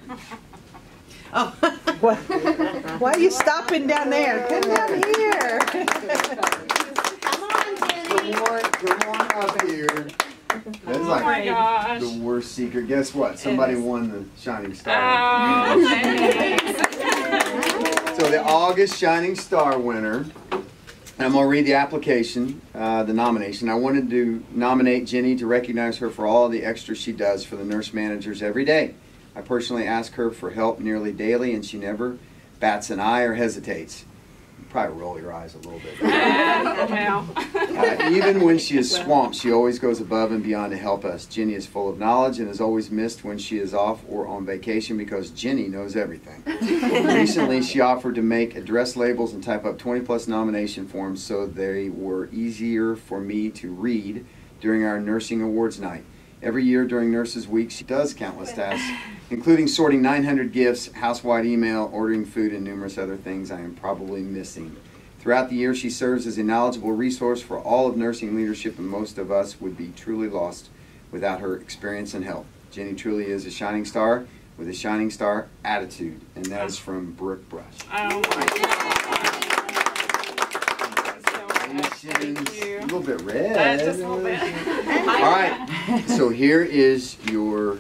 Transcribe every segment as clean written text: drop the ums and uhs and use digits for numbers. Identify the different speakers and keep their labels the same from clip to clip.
Speaker 1: Oh, why are you stopping down there? Come down here.
Speaker 2: Come on, Jenny.
Speaker 3: Come on up here. That's like the worst secret. Guess what? Somebody won the Shining Star.
Speaker 4: Oh, thanks.
Speaker 3: So the August Shining Star winner, and I'm going to read the application, the nomination. I wanted to nominate Jenny to recognize her for all the extra she does for the nurse managers every day. I personally ask her for help nearly daily, and she never bats an eye or hesitates. You probably roll your eyes a little bit. Even when she is swamped, she always goes above and beyond to help us. Jenny is full of knowledge and is always missed when she is off or on vacation because Jenny knows everything. Recently, she offered to make address labels and type up 20+ nomination forms so they were easier for me to read during our nursing awards night. Every year during Nurses Week, she does countless tasks, including sorting 900 gifts, house-wide email, ordering food, and numerous other things I am probably missing. Throughout the year, she serves as a knowledgeable resource for all of nursing leadership, and most of us would be truly lost without her experience and help. Jenny truly is a shining star with a shining star attitude, and that is from Brooke Brush.
Speaker 4: Oh my God.
Speaker 3: Thank you. A little bit red.
Speaker 4: Just a little bit.
Speaker 3: All right, so here is your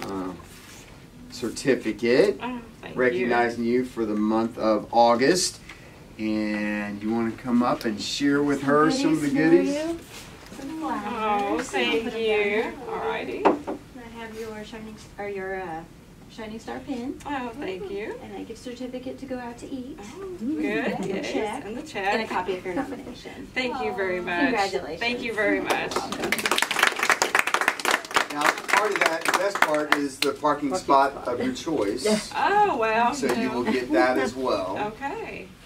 Speaker 3: certificate recognizing you for the month of August. And you want to come up and share with her some of the goodies?
Speaker 4: Oh, thank you. Alrighty.
Speaker 2: I have your Shining Star pin.
Speaker 4: Oh, thank you.
Speaker 2: And a gift certificate to go out to eat.
Speaker 4: Oh, good.
Speaker 2: And a check.
Speaker 4: And the
Speaker 2: And a
Speaker 4: check.
Speaker 2: copy of your nomination.
Speaker 4: Thank you very much.
Speaker 2: Congratulations.
Speaker 4: Thank you very much.
Speaker 3: Now, part of that, the best part is the parking spot of your choice.
Speaker 4: Oh, well.
Speaker 3: So you will get that as well.
Speaker 4: Okay.